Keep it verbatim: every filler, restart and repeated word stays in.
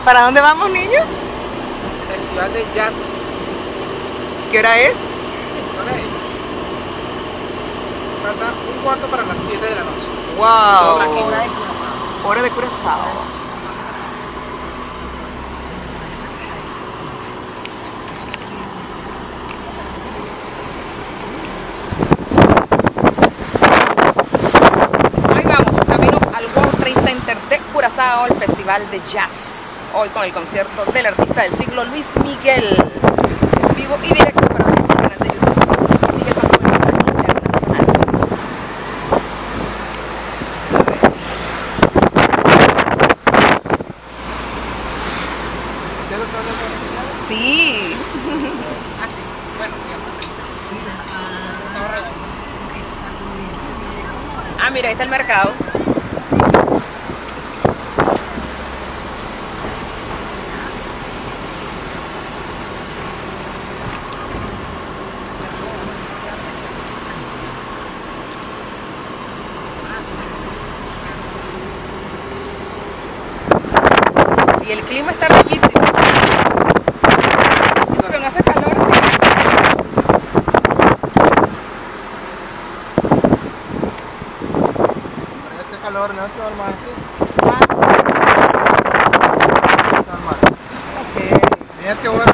¿Para dónde vamos, niños? Festival de Jazz. ¿Qué hora es? ¿Vale? Falta un cuarto para las siete de la noche. Wow. Hora de Curazao. Hora de Curazao. Hoy vamos camino al World Trade Center de Curazao, el Festival de Jazz. Hoy con el concierto del artista del siglo, Luis Miguel. En vivo y directo para el canal de YouTube, Luis Miguel Pampoleta Internacional. Sí. Ah, sí. Bueno, Ah, mira, ahí está el mercado. Y el clima está riquísimo. Y porque no hace calor, sí. Este calor no es normal. Ah, Normal. ok. Mira este